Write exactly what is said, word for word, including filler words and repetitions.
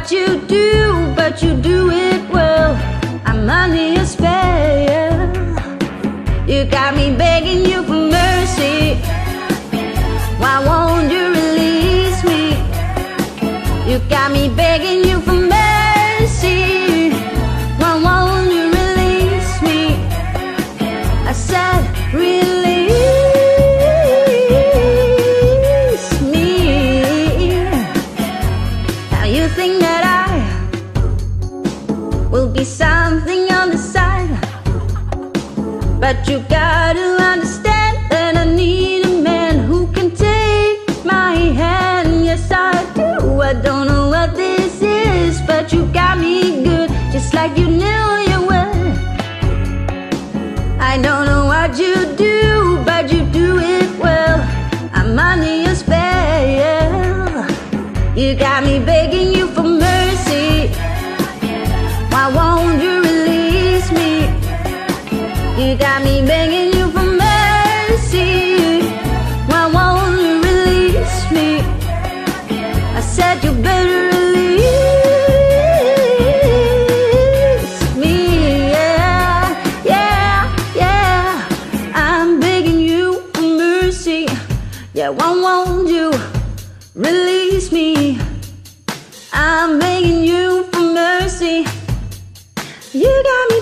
what you do, but you do it well. I'm under your spell. You got me begging you for mercy. Why won't you release me? You got me begging you for mercy. Why won't you release me? I said release me. Now you think that I will be something on the side, but you gotta understand that I need a man who can take my hand. Yes, I do. I don't know what this is, but you got me good, just like you knew you would. I don't know what you do, but you do it well. I'm under your spell. You got me begging you for mercy. Why won't you release me? You got me begging you for mercy. Why won't you release me? I said you better release me. Yeah, yeah, yeah. I'm begging you for mercy. Yeah, why won't you release me? I'm begging you for mercy. You got me